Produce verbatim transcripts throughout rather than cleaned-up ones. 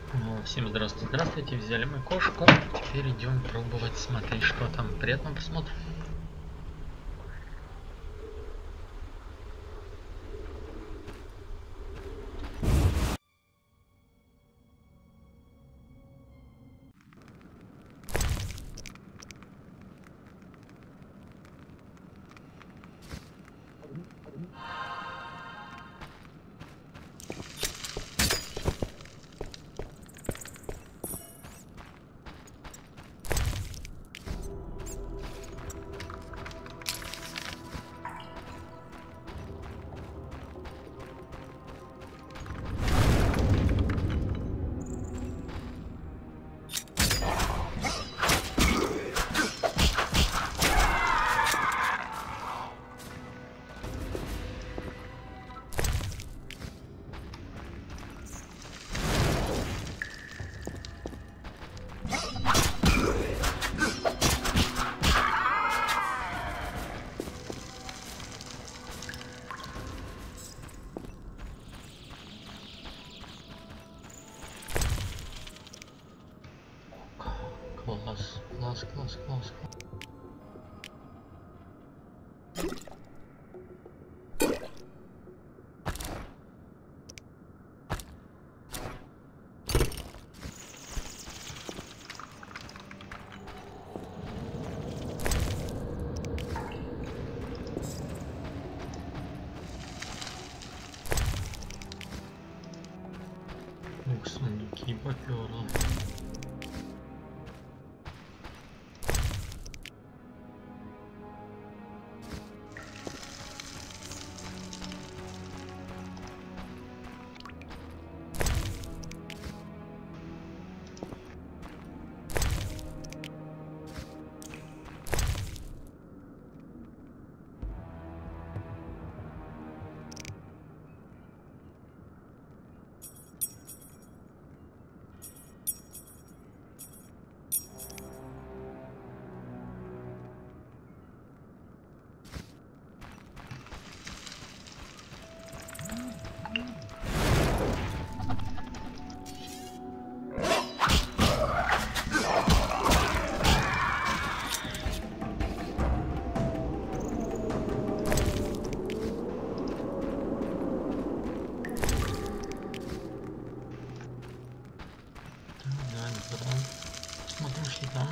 Всем здравствуйте, здравствуйте, взяли мы кошку, теперь идем пробовать смотреть, что там. Приятного просмотра. Класс, класс, класс, класс. Ух, сундуки попёрло. Смотрим, что там.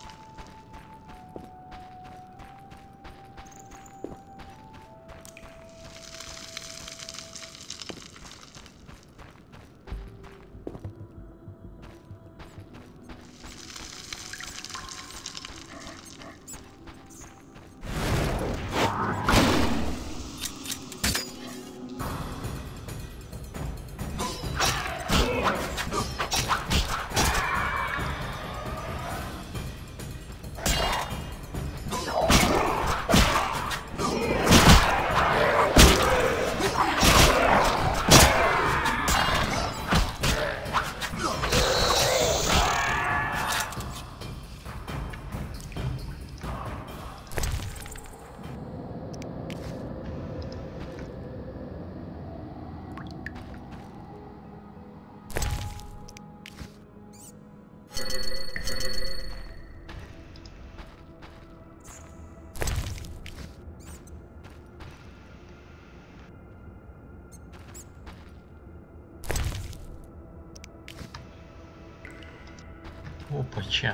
Опача.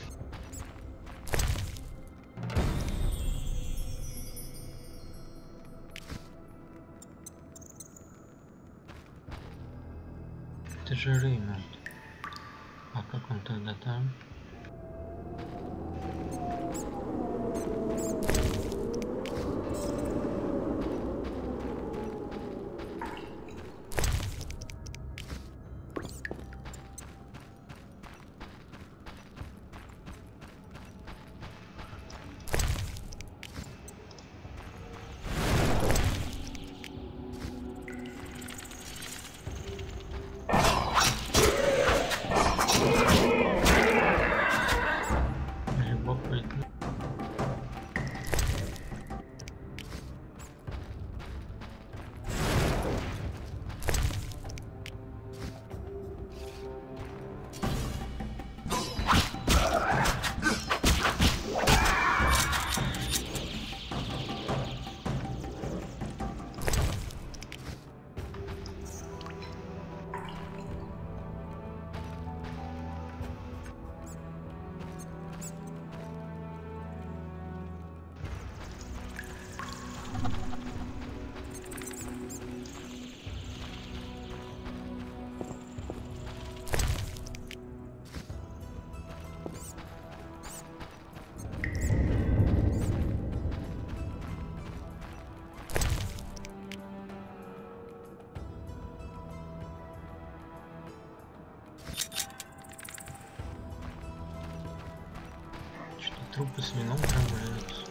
Это же Реймонд. А как он тогда там? трупы с вином прогуливаются.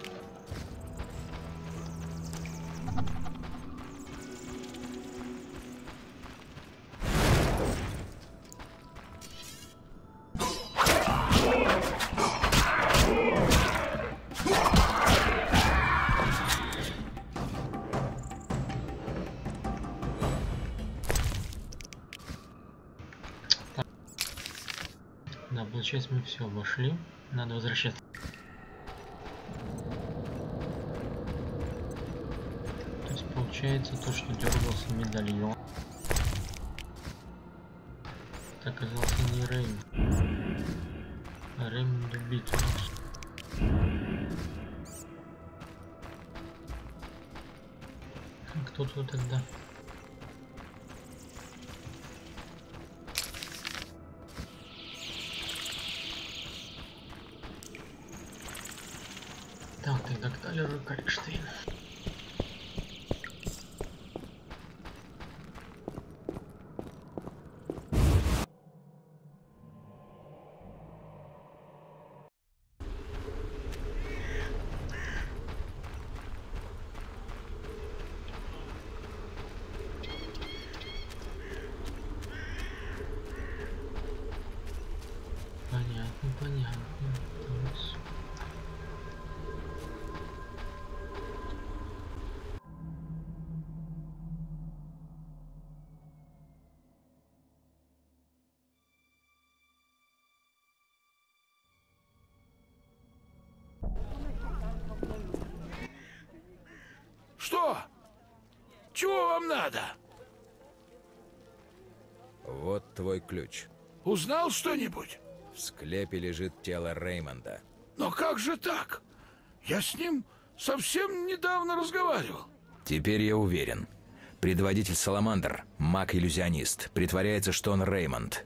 Да, получается, мы все обошли. Надо возвращаться. То есть получается то, что дергался медальон. Это оказался не Рейм. А Рейм убит у нас. Кто тут тогда? Так, тогда к Талеру и Калькштейн. Понятно, понятно. Что? Чего вам надо? Вот твой ключ. Узнал что-нибудь? В склепе лежит тело Реймонда. Но как же так? Я с ним совсем недавно разговаривал. Теперь я уверен. Предводитель Саламандр, маг-иллюзионист, притворяется, что он Реймонд.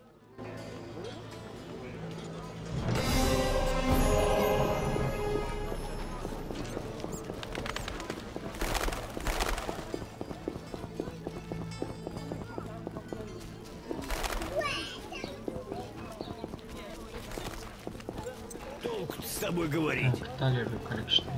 С тобой говорить. Так, Талеру и Калькштейн.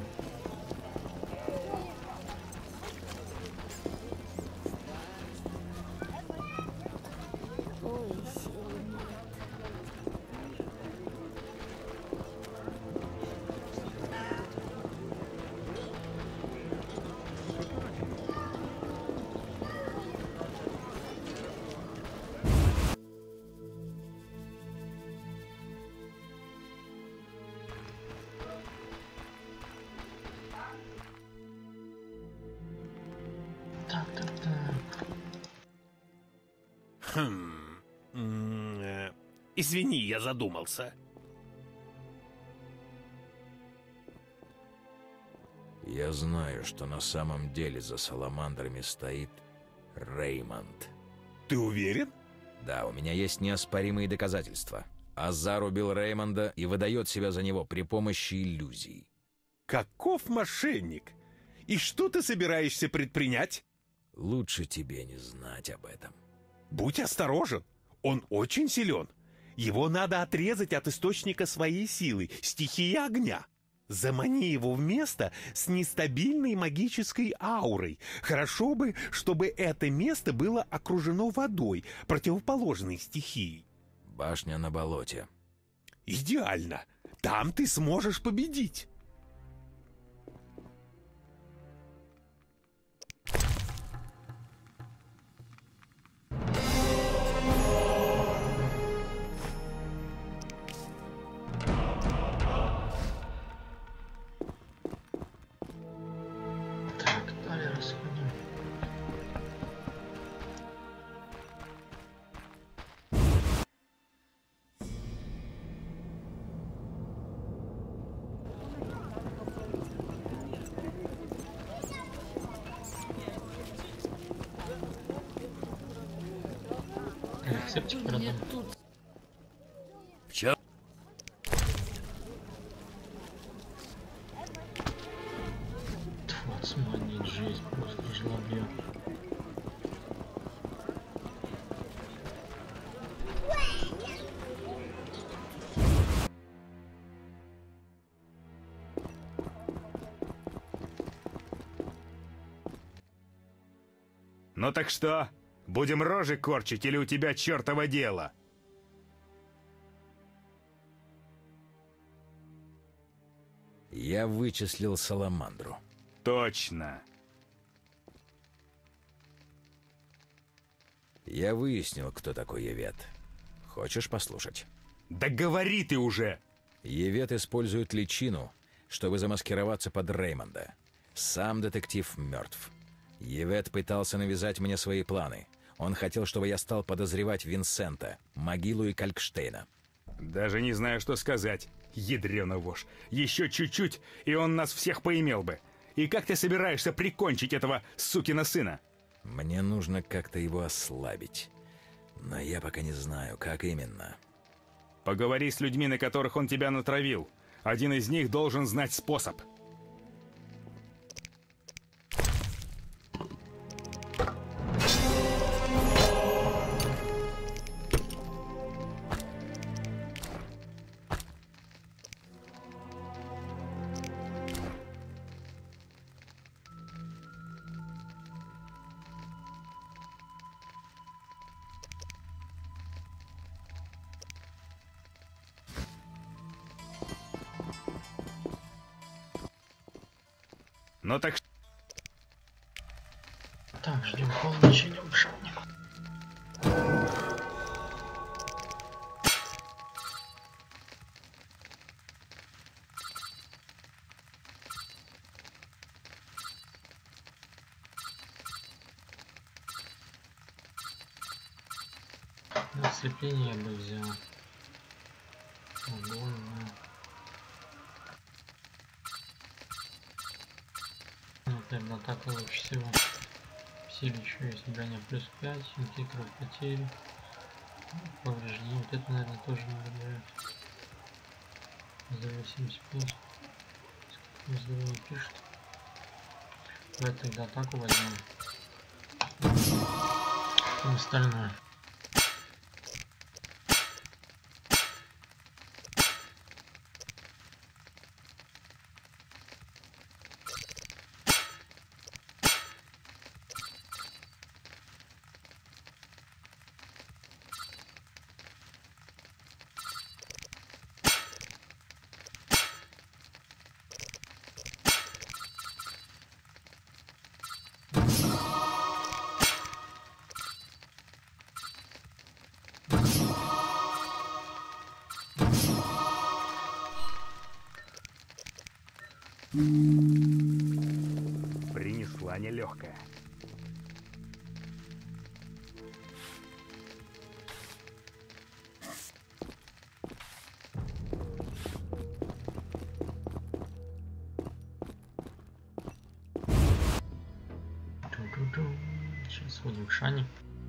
Так, так, так. Хм. М, э, Извини, я задумался. Я знаю, что на самом деле за Саламандрами стоит Реймонд. Ты уверен? Да, у меня есть неоспоримые доказательства. Азар убил Реймонда и выдает себя за него при помощи иллюзий. Каков мошенник? И что ты собираешься предпринять? Лучше тебе не знать об этом. Будь осторожен. Он очень силен. Его надо отрезать от источника своей силы, стихии огня. Замани его в место с нестабильной магической аурой. Хорошо бы, чтобы это место было окружено водой, противоположной стихии. Башня на болоте. Идеально. Там ты сможешь победить. Так, Талеру сходим. Рецептик продам. В чем? Тьфу, сманить жесть, просто жлобьё. Ну так что? Будем рожи корчить или у тебя чертово дело? Я вычислил Саламандру. Точно. Я выяснил, кто такой Евет. Хочешь послушать? Да говори ты уже! Евет использует личину, чтобы замаскироваться под Реймонда. Сам детектив мертв. Евет пытался навязать мне свои планы. Он хотел, чтобы я стал подозревать Винсента, Могилу и Калькштейна. Даже не знаю, что сказать. Ядрёна вошь. Еще чуть-чуть, и он нас всех поимел бы. И как ты собираешься прикончить этого сукина сына? Мне нужно как-то его ослабить. Но я пока не знаю, как именно. Поговори с людьми, на которых он тебя натравил. Один из них должен знать способ. Ну так что... Так, ждем полночи, идем шатник. Ослепление я бы взял. Огонь, да. Наверное, так лучше всего. В силе еще есть броня плюс пять, антикров потери, повреждение. Вот это, наверное, тоже надо брать. За восемьдесят пять. Сколько здорово пишет. Давай тогда атаку возьмем. И остальное. Принесла нелегкая. Сейчас сходим к Шане.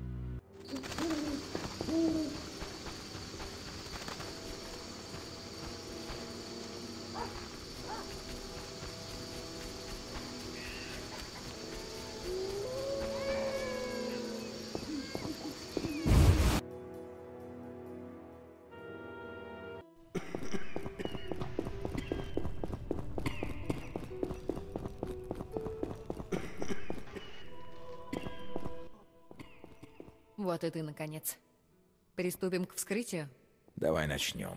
Вот и ты, наконец. Приступим к вскрытию? Давай начнем.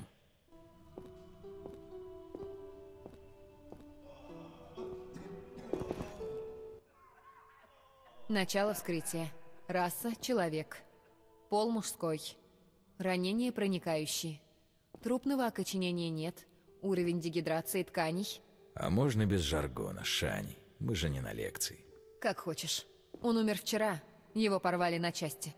Начало вскрытия. Раса – человек. Пол – мужской. Ранение проникающие. Трупного окоченения нет. Уровень дегидрации тканей. А можно без жаргона, Шань? Мы же не на лекции. Как хочешь. Он умер вчера. Его порвали на части.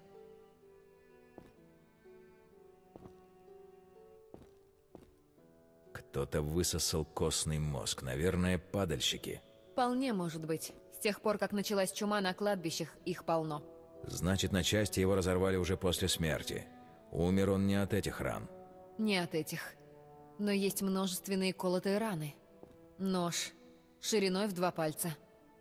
Кто-то высосал костный мозг. Наверное, падальщики. Вполне может быть. С тех пор, как началась чума на кладбищах, их полно. Значит, на части его разорвали уже после смерти. Умер он не от этих ран. Не от этих. Но есть множественные колотые раны. Нож. Шириной в два пальца.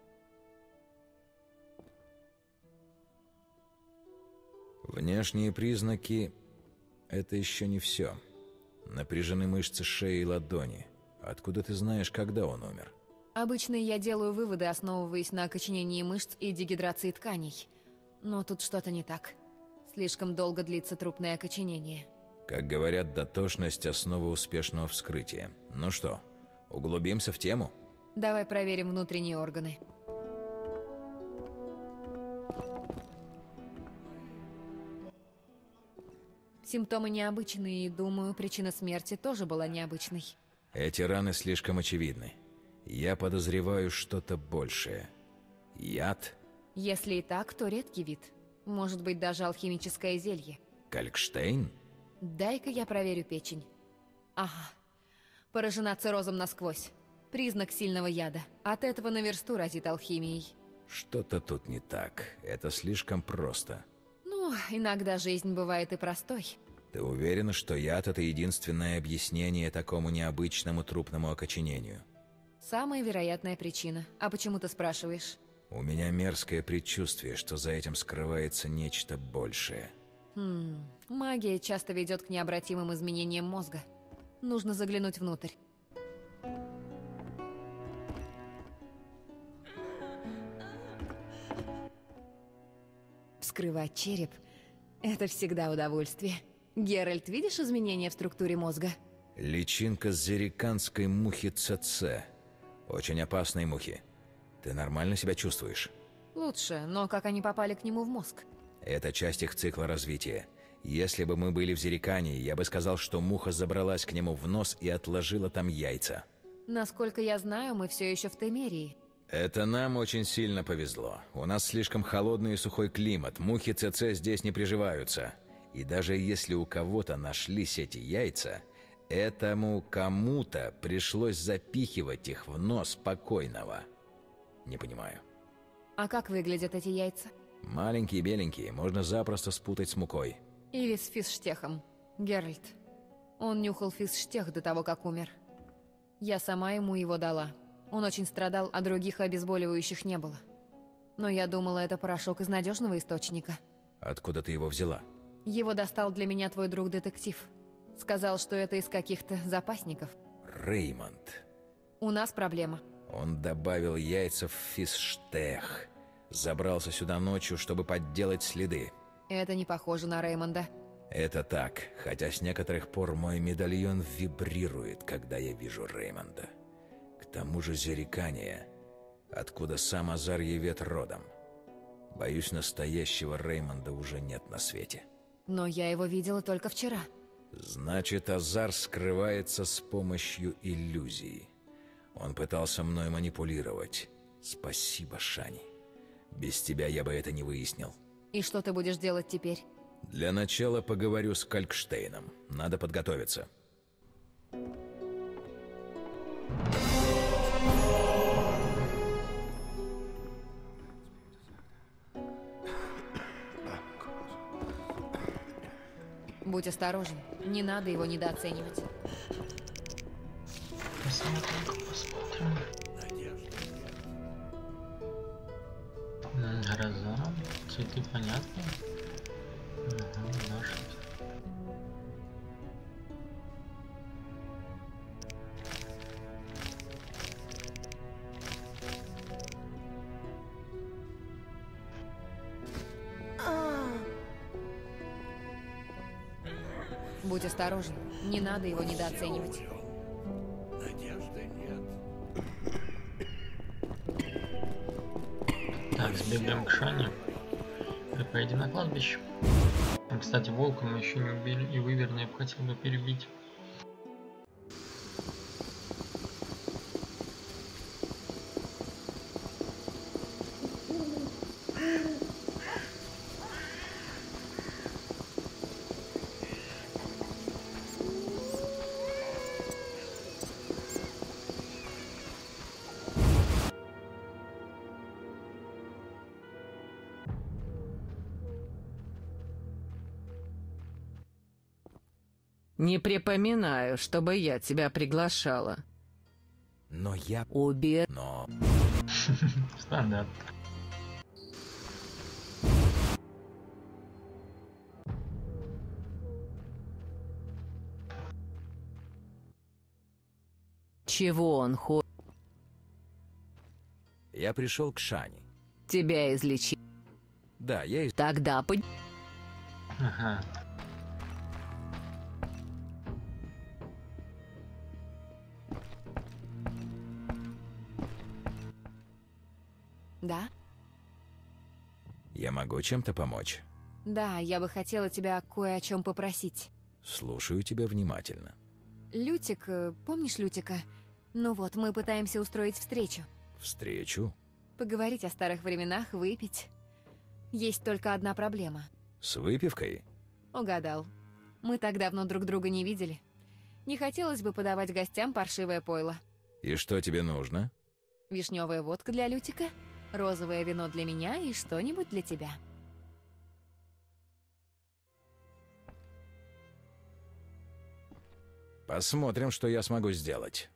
Внешние признаки — это еще не все. Напряжены мышцы шеи и ладони. Откуда ты знаешь, когда он умер? Обычно я делаю выводы, основываясь на окоченении мышц и дегидрации тканей. Но тут что-то не так. Слишком долго длится трупное окоченение. Как говорят, дотошность – основа успешного вскрытия. Ну что, углубимся в тему? Давай проверим внутренние органы. Симптомы необычные, и, думаю, причина смерти тоже была необычной. Эти раны слишком очевидны. Я подозреваю что-то большее. Яд? Если и так, то редкий вид. Может быть, даже алхимическое зелье. Калькштейн? Дай-ка я проверю печень. Ага. Поражена циррозом насквозь. Признак сильного яда. От этого на версту разит алхимией. Что-то тут не так. Это слишком просто. Ну, иногда жизнь бывает и простой. Ты уверена, что яд – это единственное объяснение такому необычному трупному окоченению? Самая вероятная причина. А почему ты спрашиваешь? У меня мерзкое предчувствие, что за этим скрывается нечто большее. Хм, магия часто ведет к необратимым изменениям мозга. Нужно заглянуть внутрь. Вскрывать череп – это всегда удовольствие. Геральт, видишь изменения в структуре мозга? Личинка зериканской мухи ЦЦ. Очень опасной мухи. Ты нормально себя чувствуешь? Лучше, но как они попали к нему в мозг? Это часть их цикла развития. Если бы мы были в Зерикании, я бы сказал, что муха забралась к нему в нос и отложила там яйца. Насколько я знаю, мы все еще в Темерии. Это нам очень сильно повезло. У нас слишком холодный и сухой климат. Мухи ЦЦ здесь не приживаются. И даже если у кого-то нашлись эти яйца, этому кому-то пришлось запихивать их в нос покойного. Не понимаю. А как выглядят эти яйца? Маленькие, беленькие, можно запросто спутать с мукой. Или с физштехом. Геральт. Он нюхал физштех до того, как умер. Я сама ему его дала. Он очень страдал, а других обезболивающих не было. Но я думала, это порошок из надежного источника. Откуда ты его взяла? Его достал для меня твой друг-детектив. Сказал, что это из каких-то запасников. Реймонд. У нас проблема. Он добавил яйца в физштех. Забрался сюда ночью, чтобы подделать следы. Это не похоже на Реймонда. Это так, хотя с некоторых пор мой медальон вибрирует, когда я вижу Реймонда. К тому же Зерикания, откуда сам Азар Евет родом. Боюсь, настоящего Реймонда уже нет на свете. Но я его видела только вчера. Значит, Азар скрывается с помощью иллюзии. Он пытался мной манипулировать. Спасибо, Шани. Без тебя я бы это не выяснил. И что ты будешь делать теперь? Для начала поговорю с Калькштейном. Надо подготовиться. Будь осторожен. Не надо его недооценивать. Посмотрим, посмотрим. М, Гроза. Цветы понятны. Ага, лошадь. Будь осторожен. Не надо его недооценивать. Так, сбегаем к Шане и поедем на кладбище. А, кстати, волка мы еще не убили, и выверно я бы хотел бы перебить. Не припоминаю, чтобы я тебя приглашала. Но я... Убер... Но... Стандарт. Чего он хочет? Я пришел к Шане. Тебя излечить? Да, я и... Тогда под... Ага. Да? Я могу чем-то помочь? Да, я бы хотела тебя кое о чем попросить. Слушаю тебя внимательно. Лютик, э, помнишь Лютика? Ну вот, мы пытаемся устроить встречу. Встречу? Поговорить о старых временах, выпить. Есть только одна проблема. С выпивкой? Угадал. Мы так давно друг друга не видели. Не хотелось бы подавать гостям паршивое пойло. И что тебе нужно? Вишневая водка для Лютика, розовое вино для меня и что-нибудь для тебя. Посмотрим, что я смогу сделать.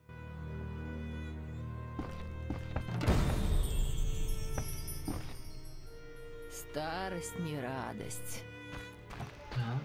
Старость не радость. Так.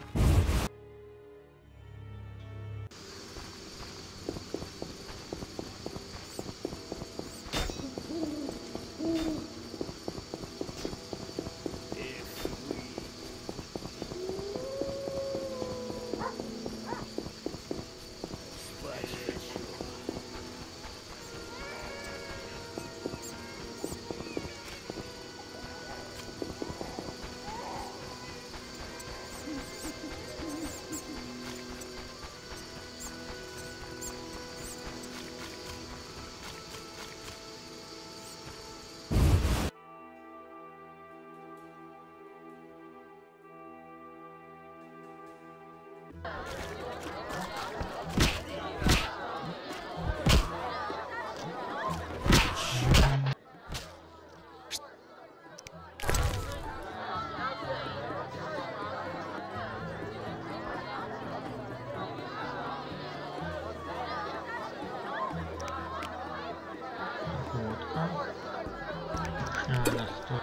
Водка. Вишневая настой.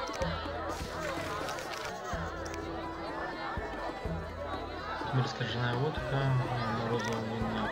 Тмирская ржаная водка, розовое вино.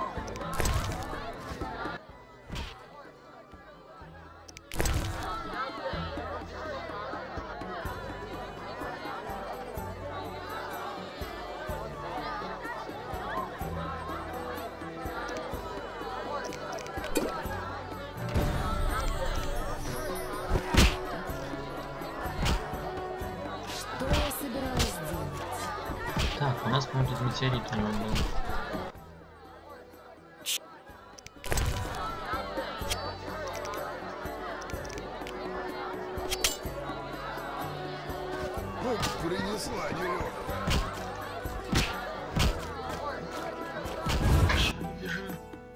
Что я собиралась делать? Так, у нас, по-моему, тут метеорит у него был. Принесла нелегкая. Бежим.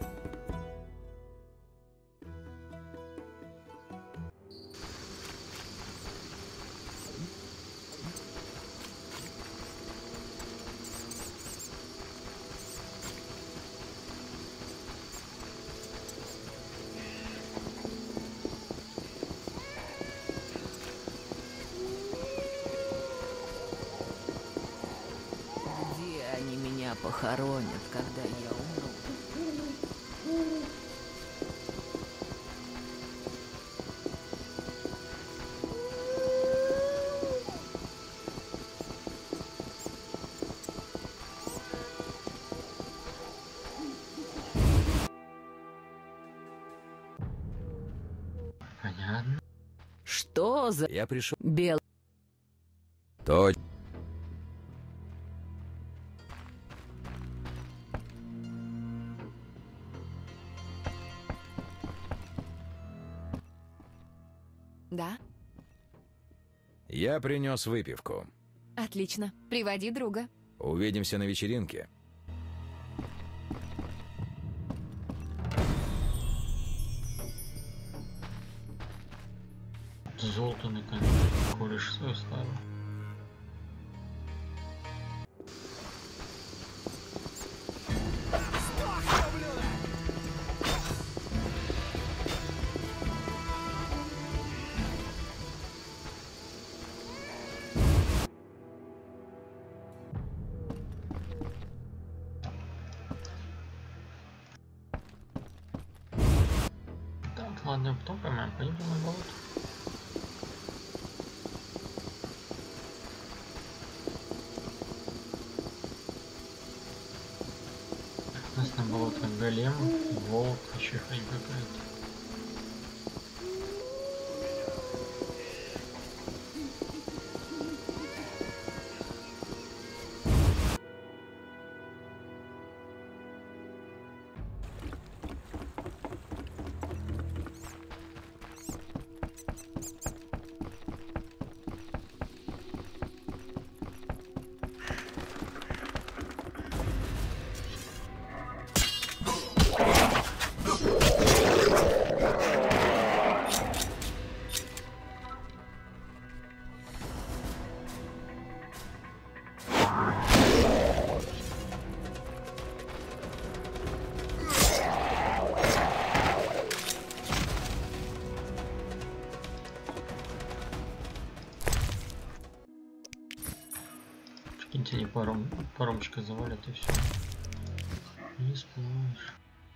Где они меня похоронят, когда я умру? Понятно. Что за... Я пришел... Бел... То... Да? Я принес выпивку. Отлично. Приводи друга. Увидимся на вечеринке. Золото наконец. Кореш свое ставил. Так, ладно, потом поймаем. Пойдем на болото. Интересно было как голем, волк, еще хрень какая-то. Прикиньте, они паром, паромчика завалят и все. Не сплавишь.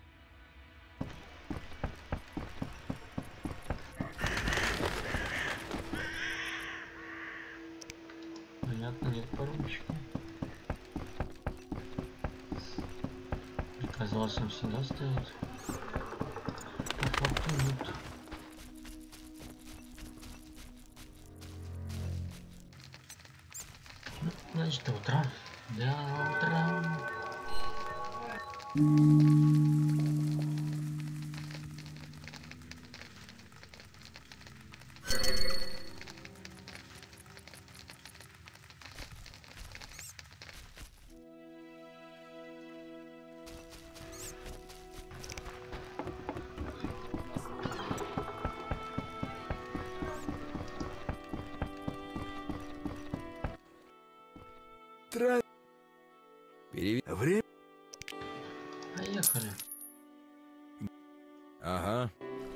Понятно, нет паромчика. Оказалось, он всегда стоит. По факту нет. Значит, до утра. До утра. Тра... Переви... Время... Поехали. Ага.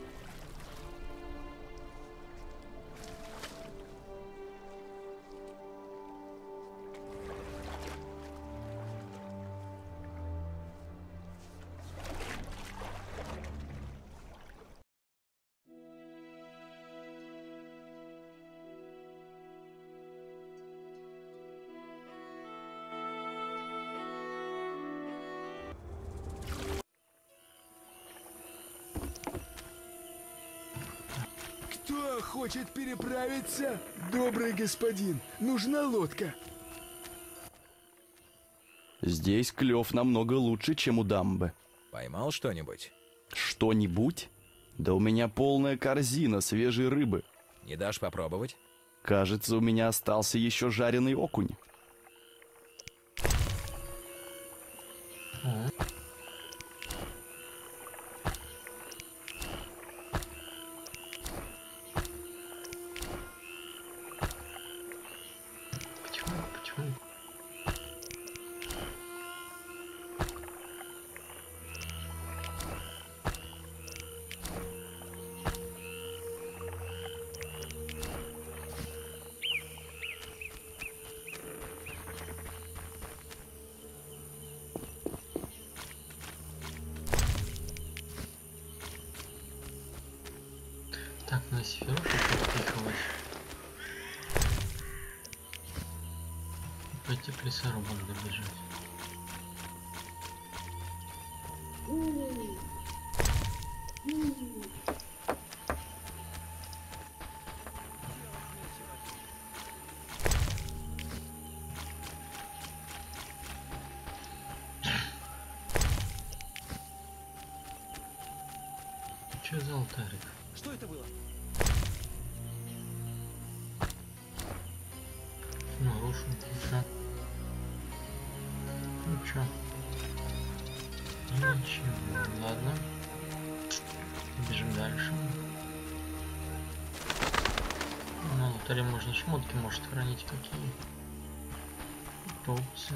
Кто хочет переправиться? Добрый господин, нужна лодка. Здесь клев намного лучше, чем у дамбы. Поймал что-нибудь? Что-нибудь? Да у меня полная корзина свежей рыбы. Не дашь попробовать? Кажется, у меня остался еще жареный окунь. Почему? Почему? Так, на сферу подпихивать. Пойти к лесорубам добежать. Че за алтарик? Что это было? Нарушу, ничего. Ничего. Ничего, ладно. Бежим дальше. На алтаре можно шмотки, может, хранить какие. Толпсы.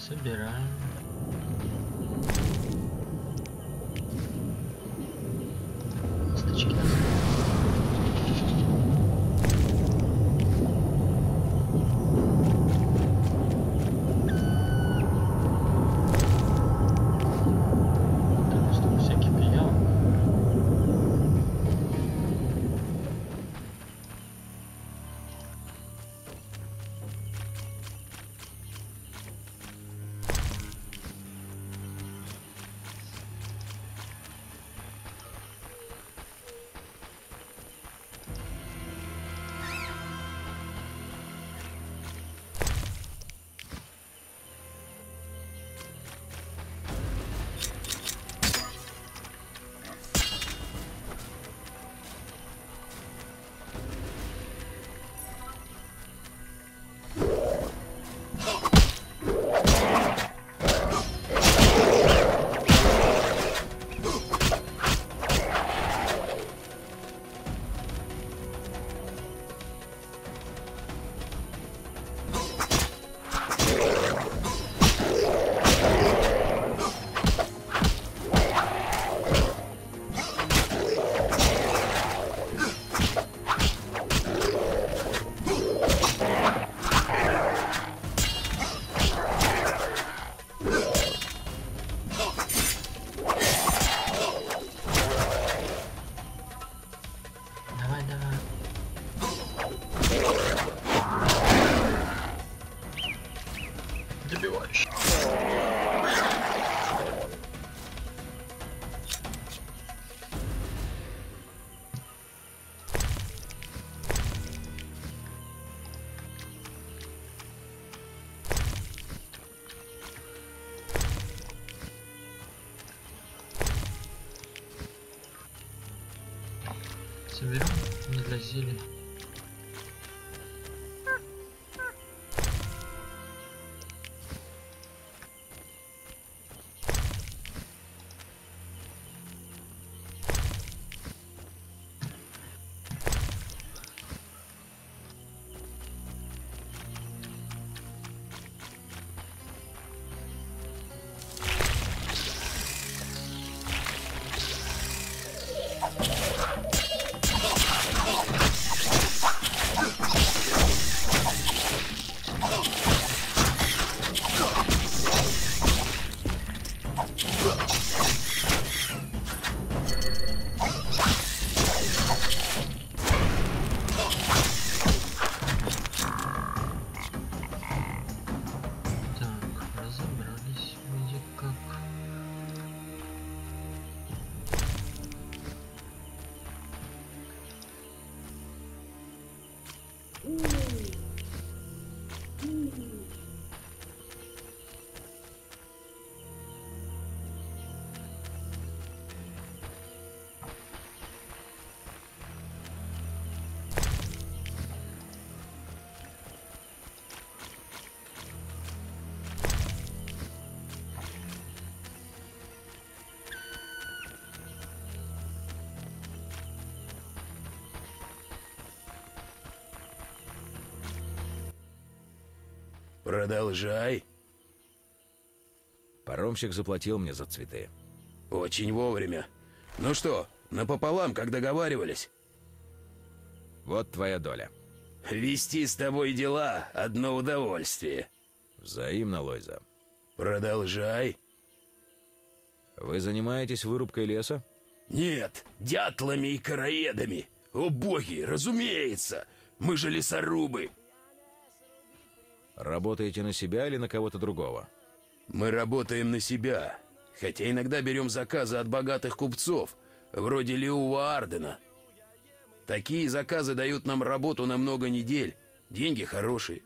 Собираем. Косточки. Потому что всяких пиявок. Давай, давай. Добиваешь. Соберем не для зелья. Продолжай. Паромщик заплатил мне за цветы. Очень вовремя. Ну что, напополам, как договаривались? Вот твоя доля. Вести с тобой дела — одно удовольствие. Взаимно, Лойза. Продолжай. Вы занимаетесь вырубкой леса? Нет, дятлами и короедами. О боги, разумеется. Мы же лесорубы. Работаете на себя или на кого-то другого? Мы работаем на себя, хотя иногда берем заказы от богатых купцов, вроде Леува Ардена. Такие заказы дают нам работу на много недель, деньги хорошие.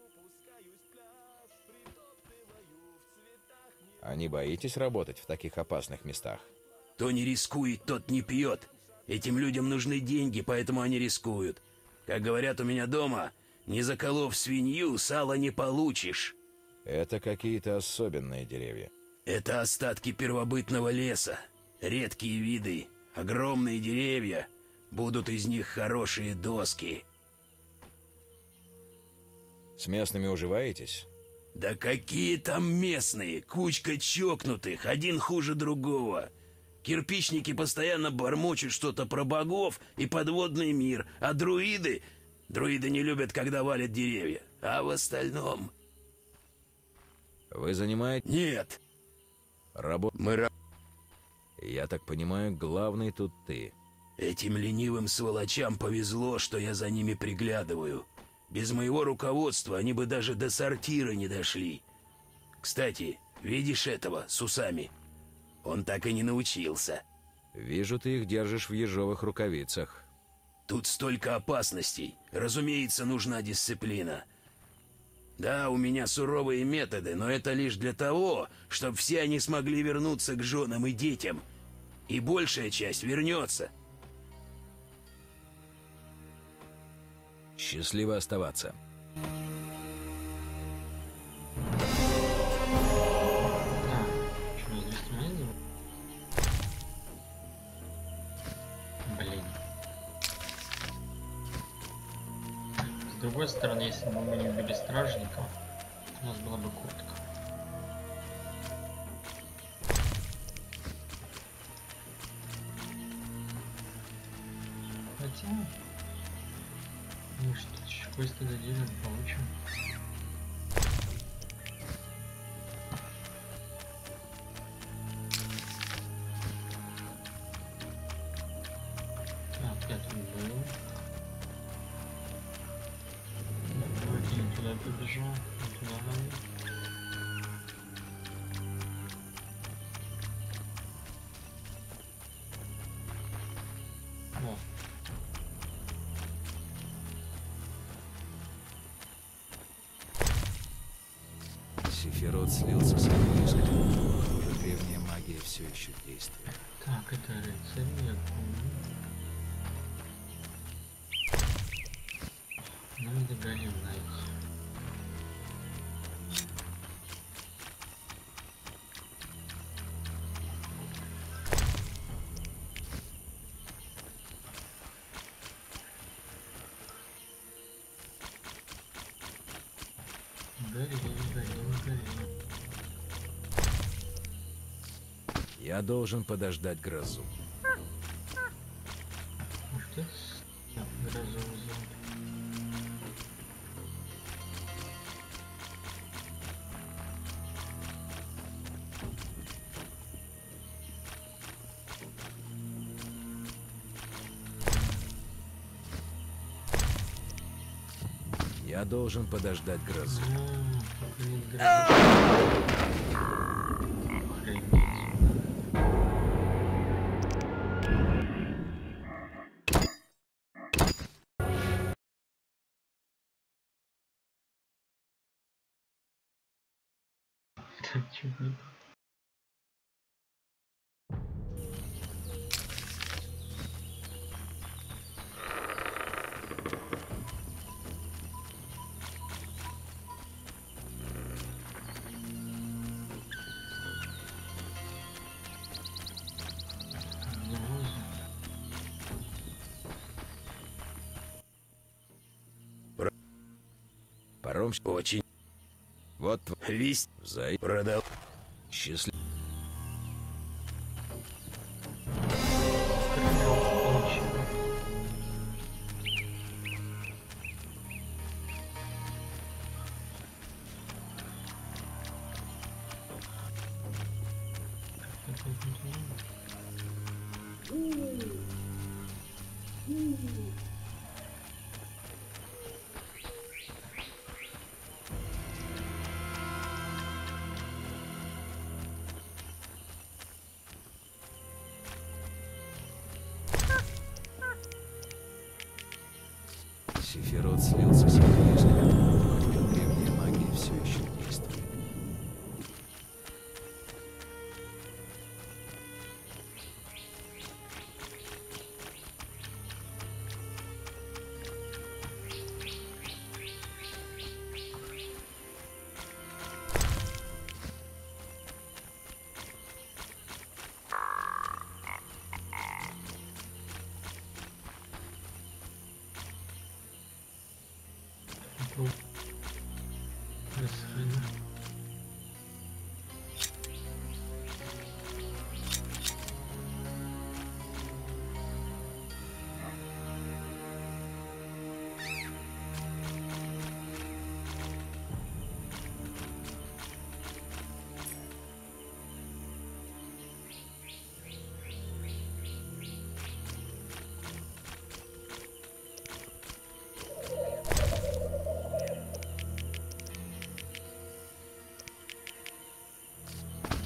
А не боитесь работать в таких опасных местах? Кто не рискует, тот не пьет. Этим людям нужны деньги, поэтому они рискуют. Как говорят у меня дома, не заколов свинью, сала не получишь. Это какие-то особенные деревья. Это остатки первобытного леса. Редкие виды, огромные деревья. Будут из них хорошие доски. С местными уживаетесь? Да какие там местные, кучка чокнутых, один хуже другого. Кирпичники постоянно бормочут что-то про богов и подводный мир, а друиды... Друиды не любят, когда валят деревья, а в остальном... Вы занимаете... Нет. Работ... Мы... ра- Я так понимаю, главный тут ты. Этим ленивым сволочам повезло, что я за ними приглядываю. Без моего руководства они бы даже до сортира не дошли. Кстати, видишь этого с усами? Он так и не научился. Вижу, ты их держишь в ежовых рукавицах. Тут столько опасностей. Разумеется, нужна дисциплина. Да, у меня суровые методы, но это лишь для того, чтобы все они смогли вернуться к женам и детям. И большая часть вернется. Счастливо оставаться. Что, здесь монет? Блин. С другой стороны, если бы мы не убили стражников, у нас была бы куртка. Хотя... Ну что, еще квесты дадим, получим. Так, я тут был. Давайте не туда побежал, не туда надо. О. Сефирот слился с английским. Похоже, древняя магия все еще действует. Так, это рыцарь, я помню. Нам доголим найти. Гори, гори, гори. Я должен подождать грозу. Может, это с- грозу взял? Я должен подождать грозу. А, только не грозу. Охренеть. Чуть не... Паром... Очень. Вот тв- Весть за... продал. Счастлив... Сефирот слился с английским. Похоже, древняя магия все еще действует.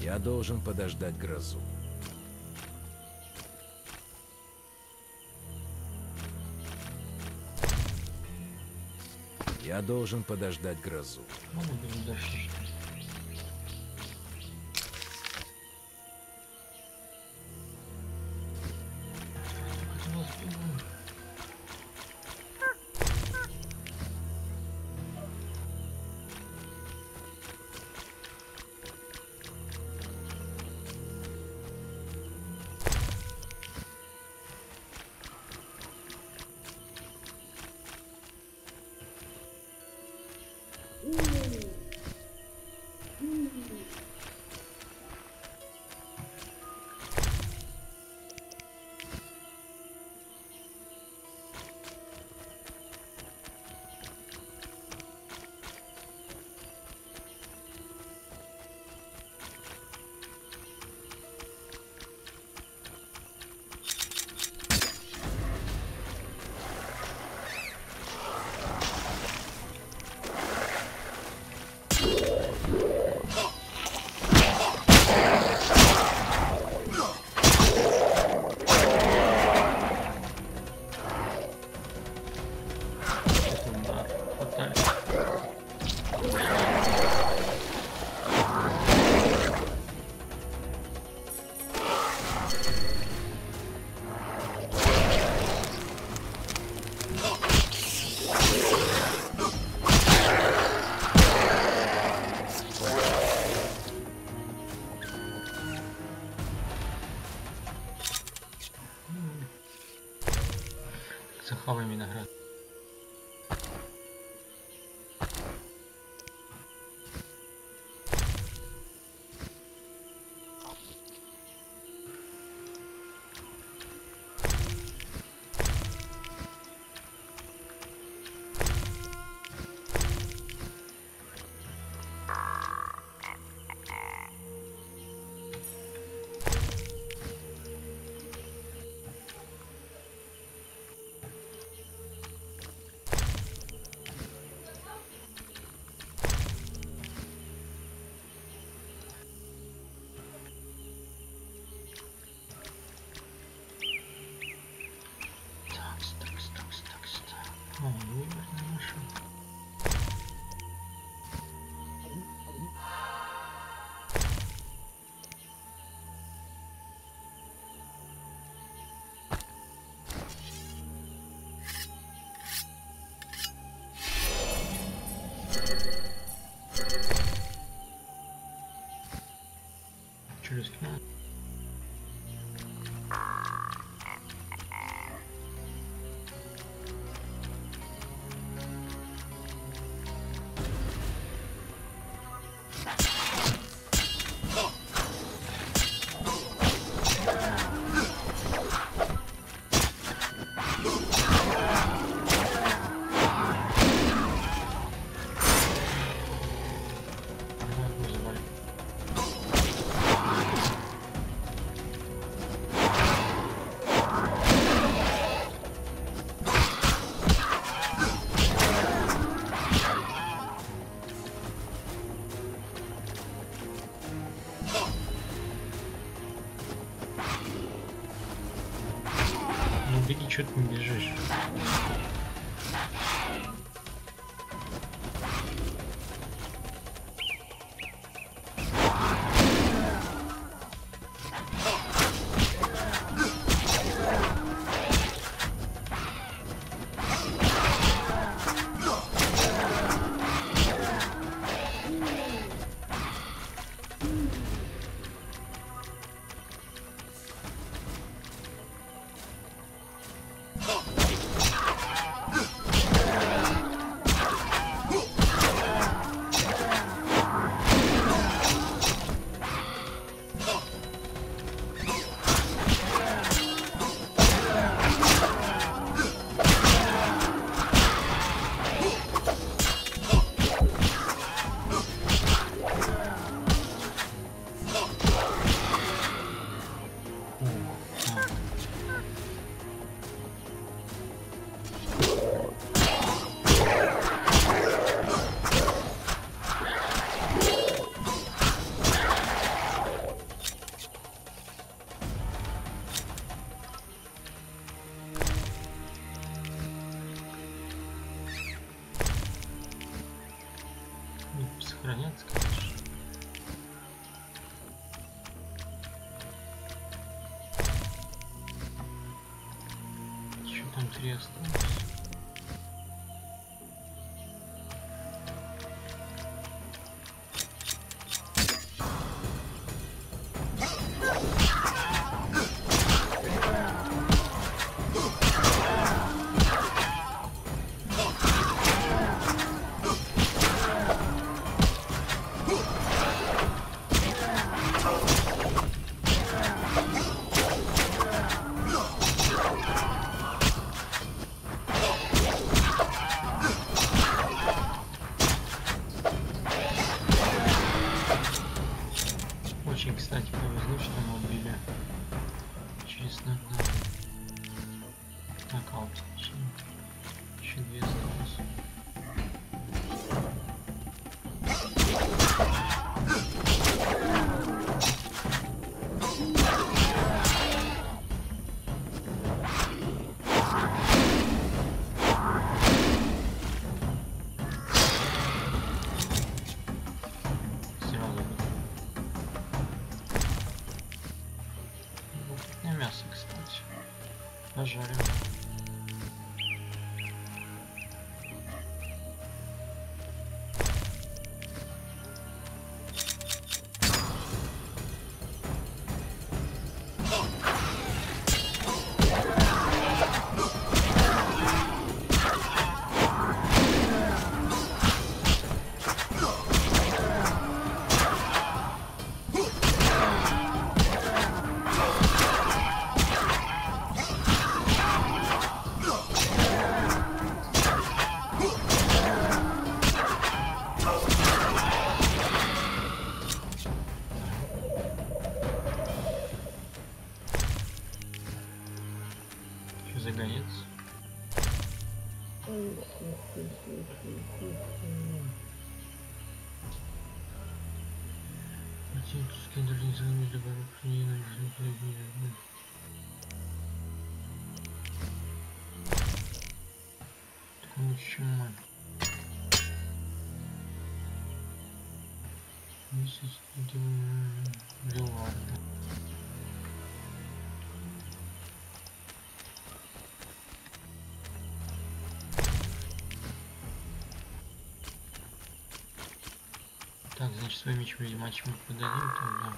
Я должен подождать грозу. Я должен подождать грозу. Ну, будем дальше ждать. Захавай виноград. О, выбор не нашел. Через кино. Беги, что ты не бежишь? три осталось. Очень, кстати, повезло, что мы убили через нокдаун. Нокаут, точнее. Еще две осталось. Сразу на мясо, кстати. Пожарим. Что загонится? Почему? Месяц для ладно. Так, значит, свой меч ведьмачь мы подадим тогда.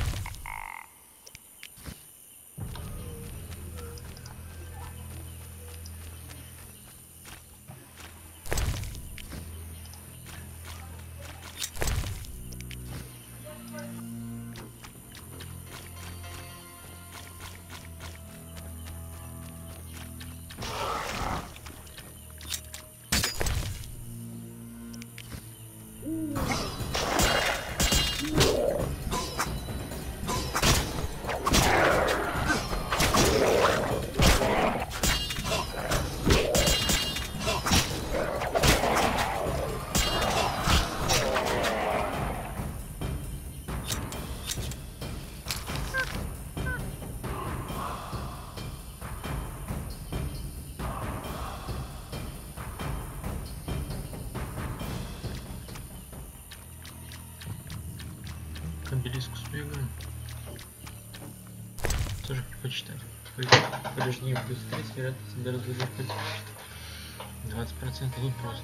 К обелиску сбегаем. Тоже почитать. Подожди, плюс тридцать, вероятность для разрушения двадцать процентов не просто.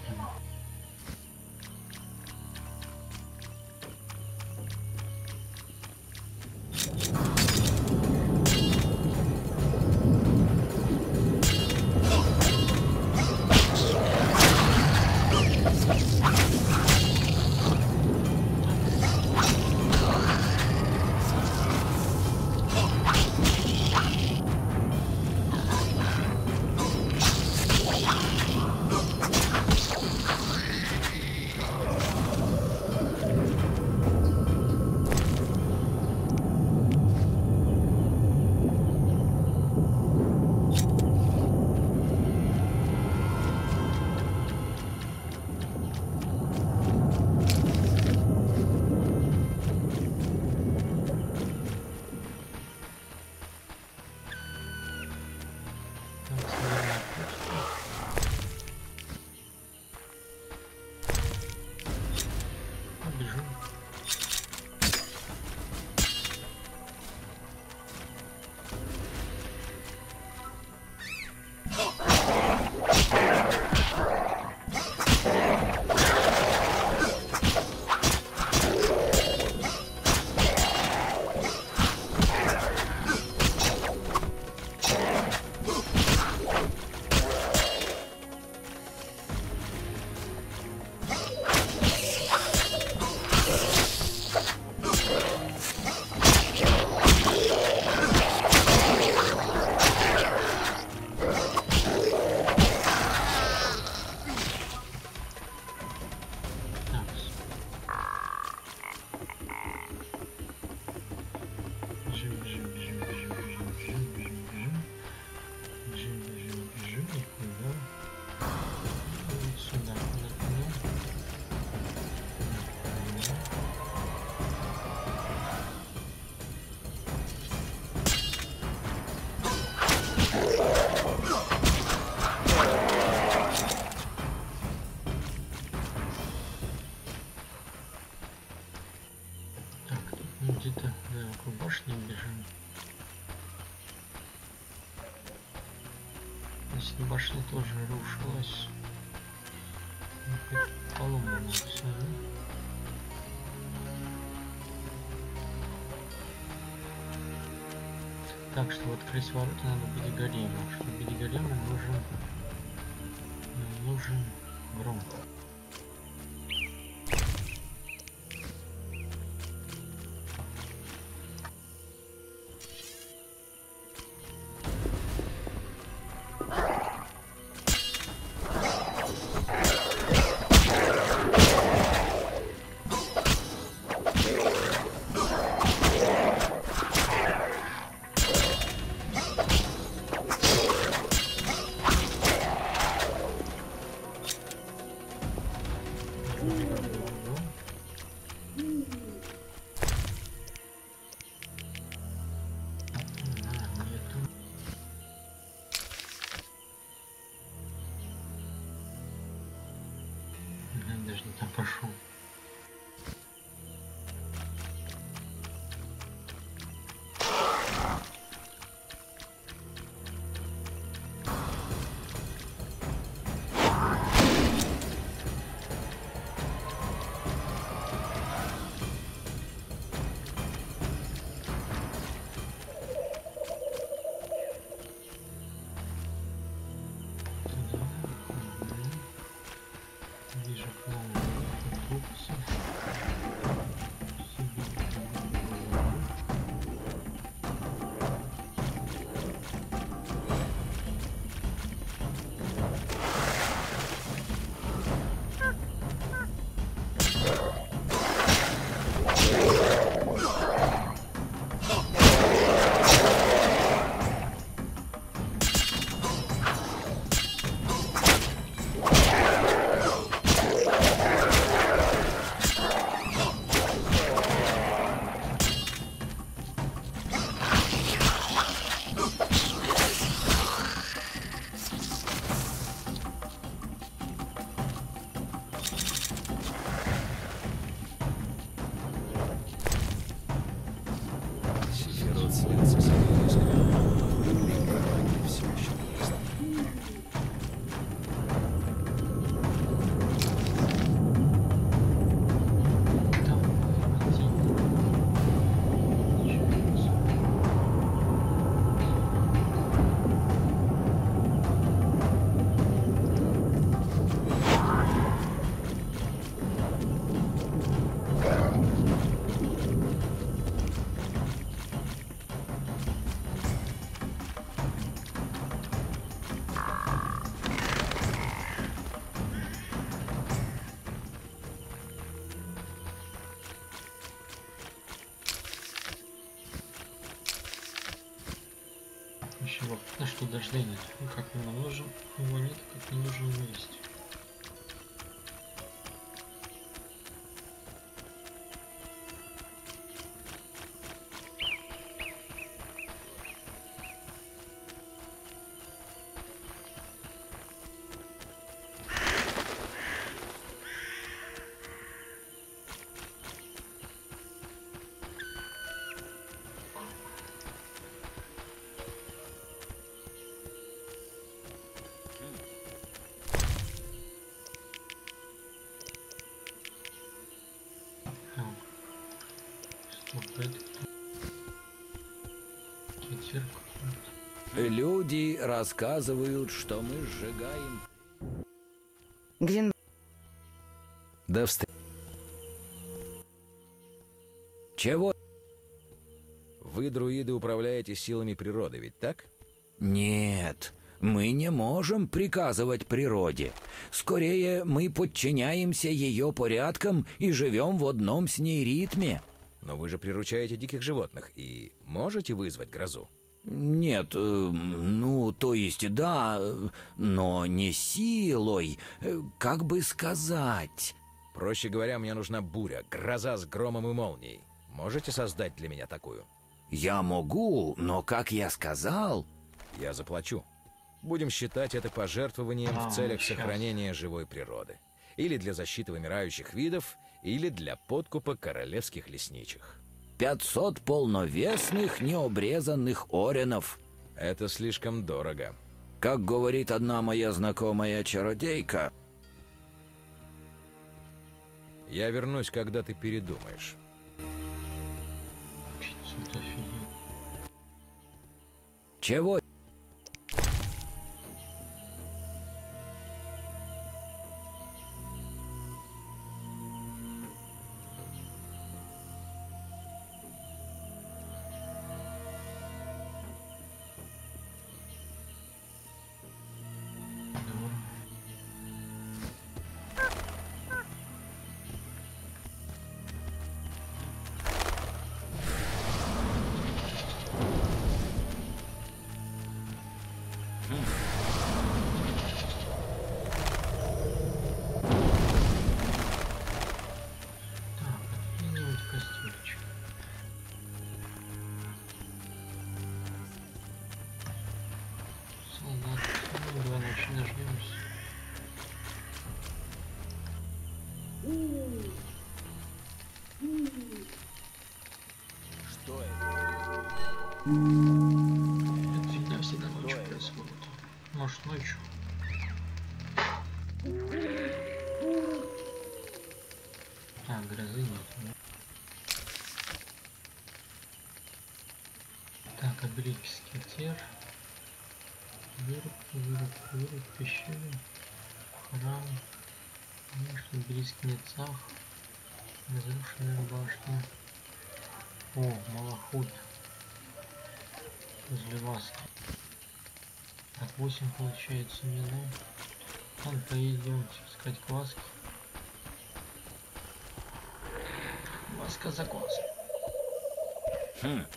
Бежим, бежим, бежим, бежим, бежим, бежим, бежим, бежим. Бежим, бежим, бежим. И куда? Вот сюда, куда, куда? Так, тут мы где-то да, вокруг башни бежим. Если башня тоже рушилась, поломано все, да? Так, чтобы открыть ворота, надо быть гаремом. Чтобы быть гаремом, нужен, нужен гром. Даже не там пошел. Вижу новых трупцев. Сефирот слился с одной искрой. И все еще есть. Еще вопрос, что дождя нет. Ну, как ему нужен, его нет, как не нужен, его есть. Люди рассказывают, что мы сжигаем... Гвин... До встречи. Чего? Вы, друиды, управляете силами природы, ведь так? Нет, мы не можем приказывать природе. Скорее, мы подчиняемся ее порядкам и живем в одном с ней ритме. Но вы же приручаете диких животных и можете вызвать грозу? Нет, э, ну, то есть да, но не силой, э, как бы сказать. Проще говоря, мне нужна буря, гроза с громом и молнией. Можете создать для меня такую? Я могу, но, как я сказал... Я заплачу. Будем считать это пожертвованием А, в целях сейчас. сохранения живой природы. Или для защиты вымирающих видов, или для подкупа королевских лесничих. Пятьсот полновесных необрезанных оренов. Это слишком дорого. Как говорит одна моя знакомая чародейка... Я вернусь, когда ты передумаешь. пятьсот, офигеть. Чего? Так, отлинивать костюмчик. Солдат, ну, давай ночи дождемся. Что это? Это всегда, всегда ночью происходит. Может, ночью. Так, грозы нет. да? Так, обереги скитер. Выруб, выруб, выруб, пещеры. Храм. Конечно, обелиск нецах. Разрушенная башня. О, малахут. Возле вас. Так, восемь получается мне, да? Ладно, пойдемте искать кваски. Кваска за кваску. Хм.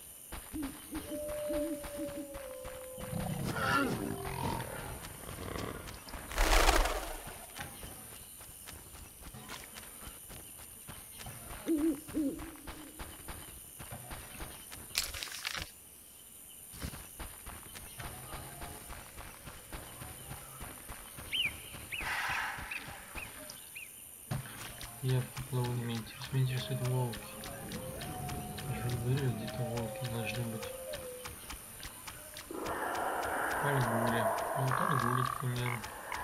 Я поплыву, меня интересует, меня интересуют волки. Я же говорю, где-то волки должны быть. Торгули. Ну, торгули, к примеру.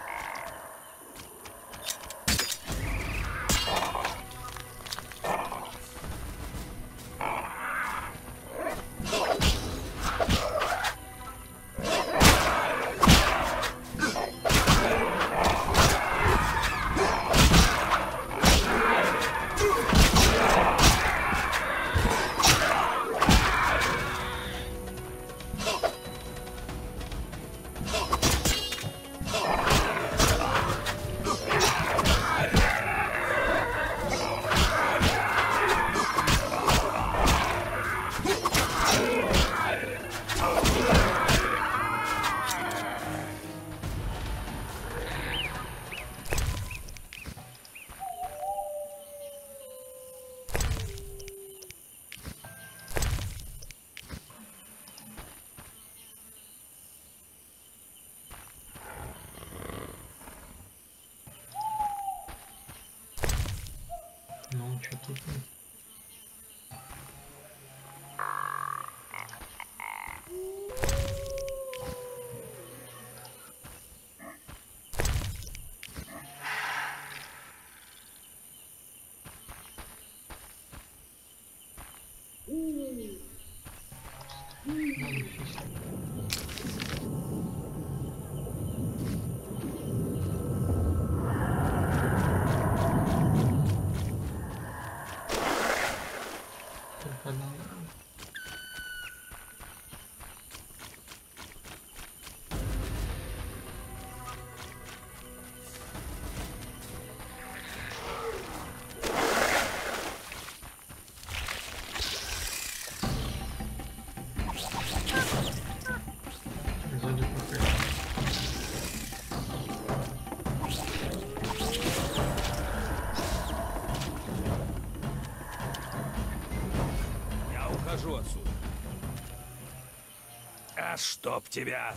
Ну, что тут? Ухожу отсюда. А чтоб тебя!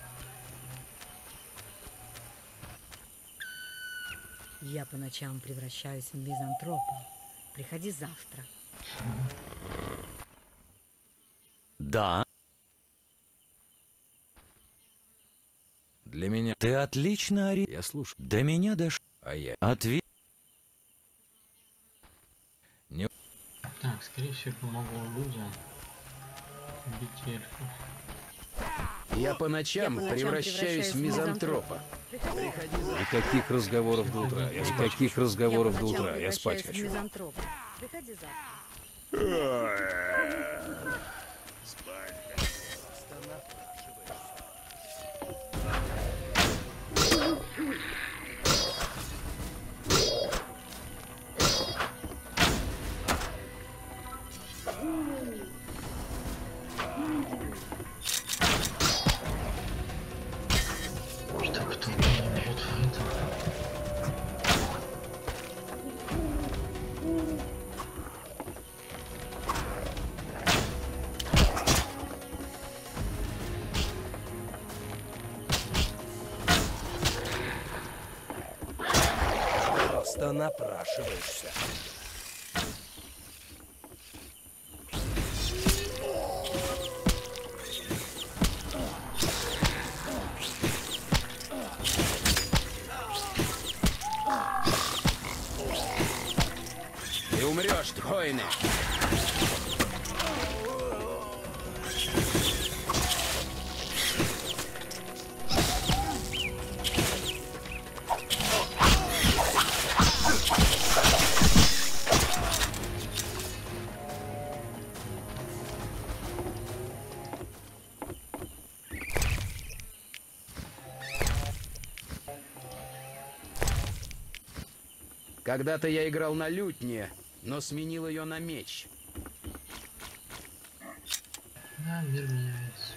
Я по ночам превращаюсь в мизантропа. Приходи завтра. Да. Для меня... Ты отлично ори... Я слушаю. До меня дош... А я... Ответ... Не... Так, скорее всего, помогло людям убить эльфов. Я по ночам, Я по ночам превращаюсь в мизантропа. Никаких разговоров до утра. Я Никаких разговоров до утра. Я спать хочу. Мизантропа. Приходи завтра. Что кто не берет в это? Просто напрашиваешься. Ты умрешь, Тхойне! Когда-то я играл на лютне, но сменил ее на меч. Да, мир меняется.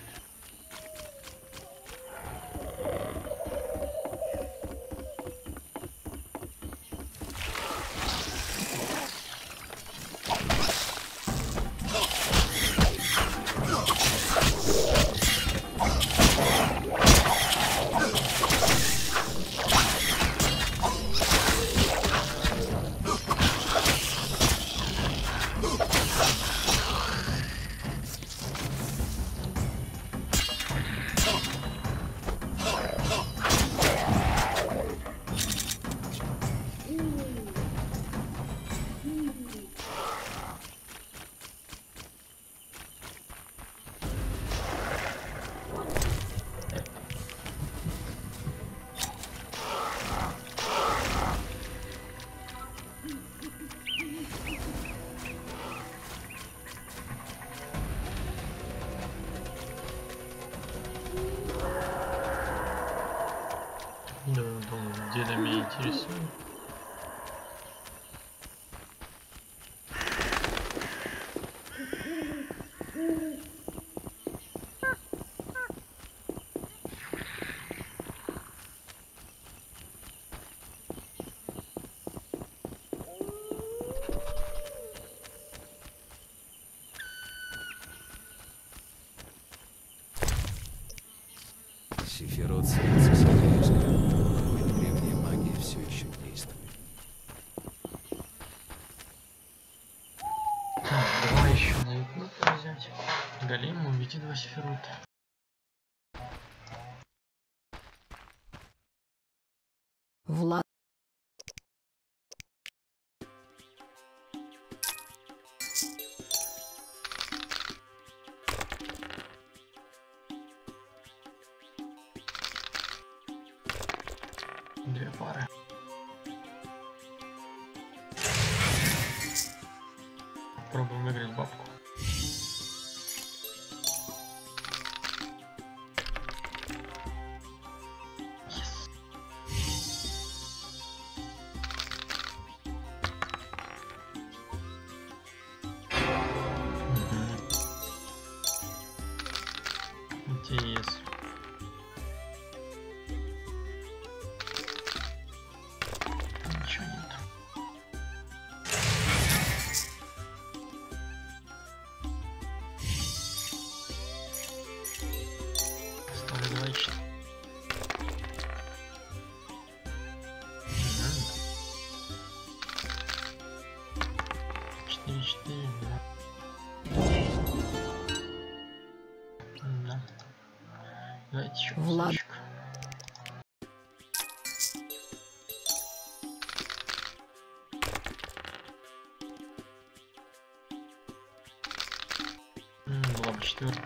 Да, он деле меня интересует. Сефирот Солнца Союза. Древняя магия все еще действует. Так, давай еще на икну взять. Голем уведи два сефирота. Влад. Две пары. Пробуем выиграть бабку. Yes. Угу. Интересно. Ничего нет. значит. четыре четыре, да. Да. Давайте еще Влад. кусочек. М, Была бы четвертая.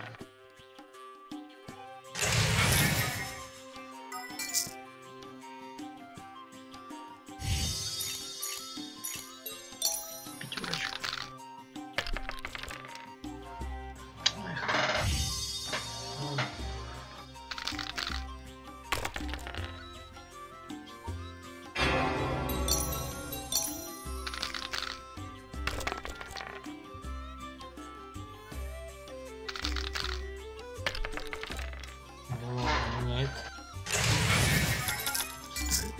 Пятерочку. Эх. Ладно. Два меняет. Стоит.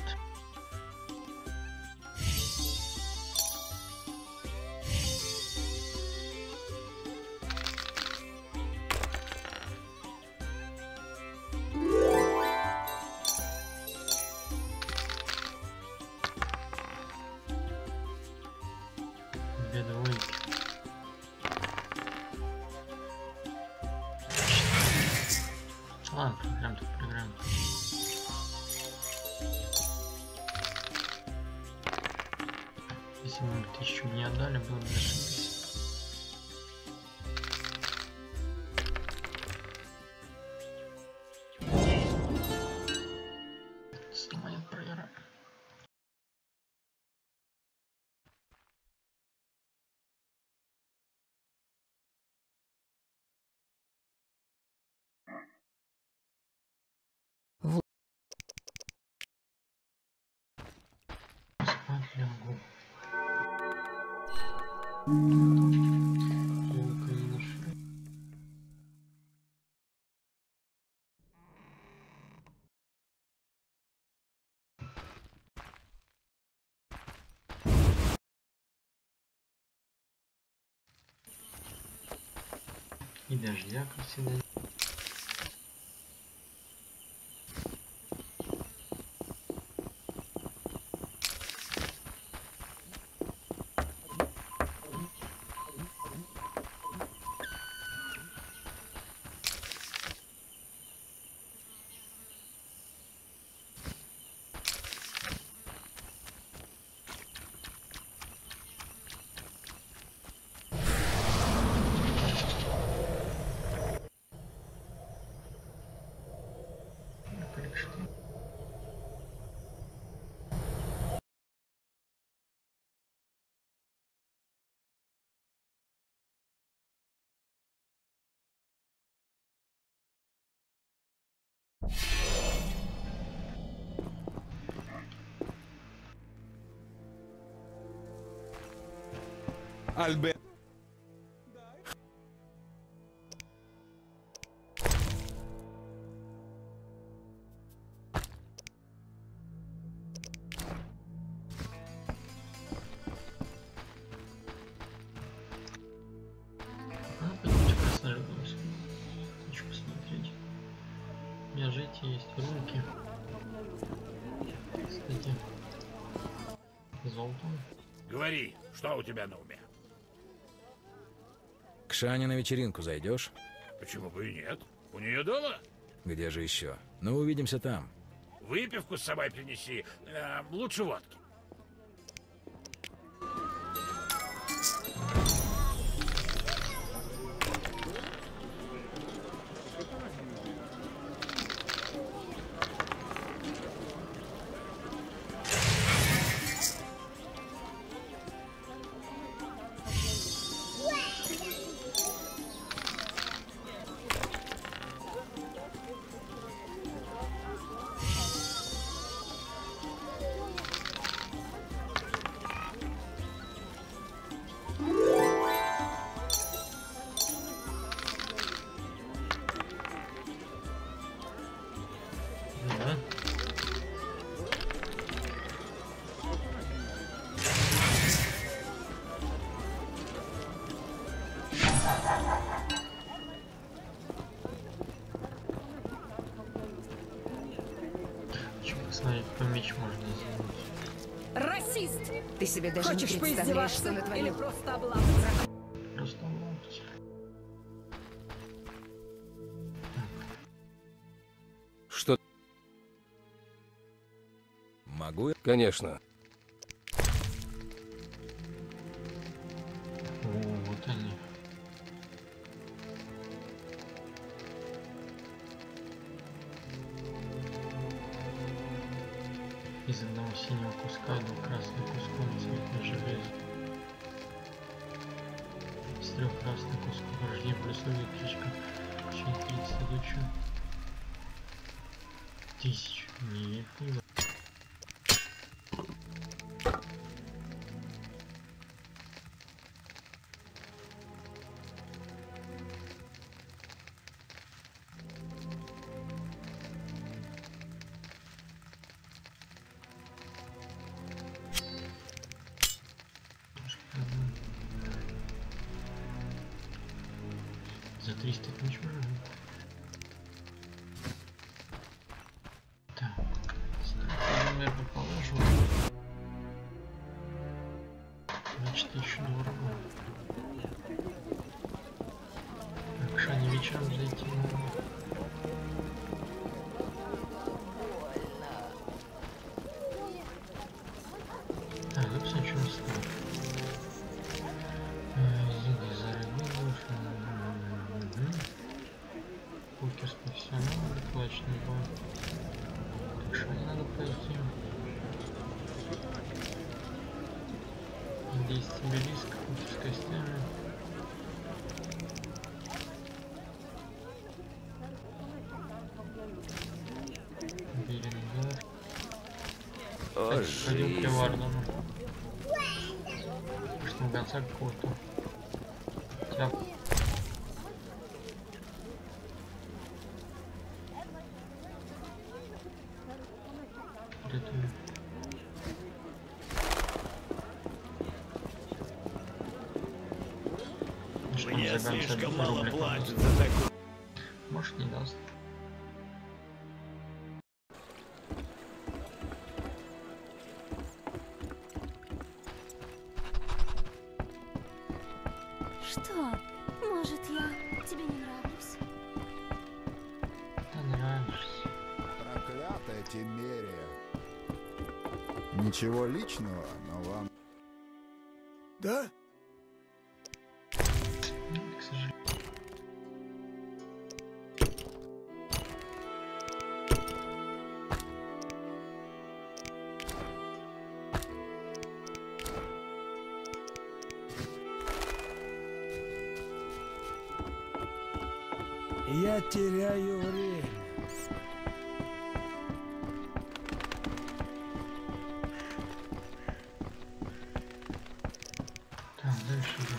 Две двойки. Ладно, проиграем, так проиграем. Если бы мы тысячу не отдали, было бы зашибись. Снимаем, проиграем. Спать лягу. Волка не нашли. И дождя, как всегда. Альберт. Ну, пойдемте просаживаемся. Хочу посмотреть. У меня же эти есть рунки. Кстати, золотом. Говори, что у тебя на уме? К Шане на вечеринку зайдешь? Почему бы и нет? У нее дома? Где же еще? Ну, увидимся там. Выпивку с собой принеси. Э, лучше водки. по меч можно сделать. Расист! Ты себе даже Хочешь не представляешь, что поиздеваться или натворил. просто облапаться? Просто лапать. Что? Могу? Конечно. О, вот они. Из одного синего куска двух красных кусков цветное железо. Из трех красных кусков рождения плюс электричка. Через тридцать тысяч. Тысяч. Нифига. За триста тысяч можно. Так, наверное, положу. Значит, еще дорого. Так, Шане вечером зайти надо. Так, записать что не стоит. Деньги за рыбу. Покер с профессионалом, плачный бой. Так что не надо пройти. десять обелиск, покер с костями. Берингар. Ходил к Левардону. Что в конце какого-то. Тяп. Мне слишком мало платят за такую. Может, не даст. Что? Может, я тебе не нравлюсь? Ты нравишься. Проклятая Тимерия. Ничего личного, но вам... Да? К сожалению. Я теряю время. Так, дальше идем.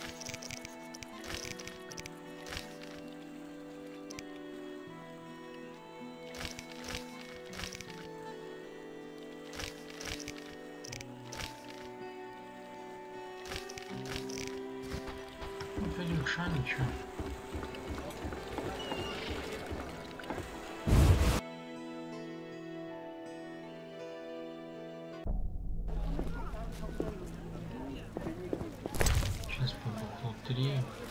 Ну, пойдем к Шане, чё? Сейчас побухал три,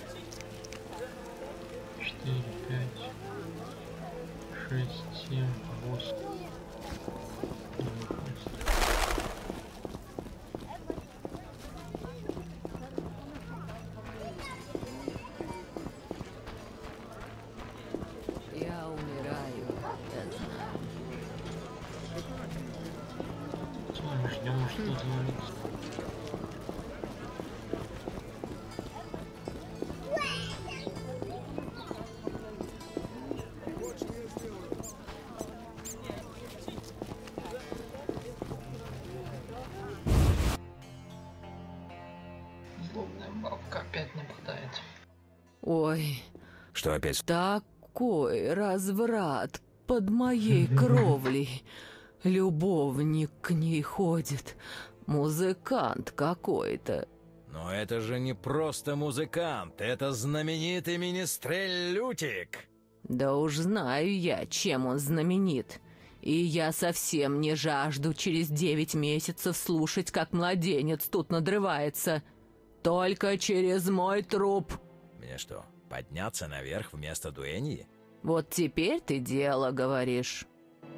четыре, пять, шесть, семь, восемь. Я умираю, я знаю. Мы ждем, что творится. Злобная бабка опять нападает. Ой, Что опять? такой разврат под моей кровлей. Любовник к ней ходит. Музыкант какой-то. Но это же не просто музыкант, это знаменитый министрель Лютик. Да уж знаю я, чем он знаменит. И я совсем не жажду через девять месяцев слушать, как младенец тут надрывается. Только через мой труп. Мне что, подняться наверх вместо дуэньи? Вот теперь ты дело говоришь.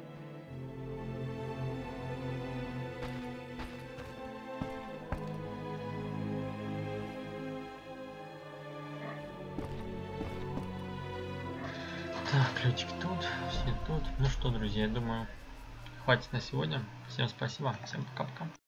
Так, ключик тут, все тут. Ну что, друзья, я думаю, хватит на сегодня. Всем спасибо, всем пока-пока.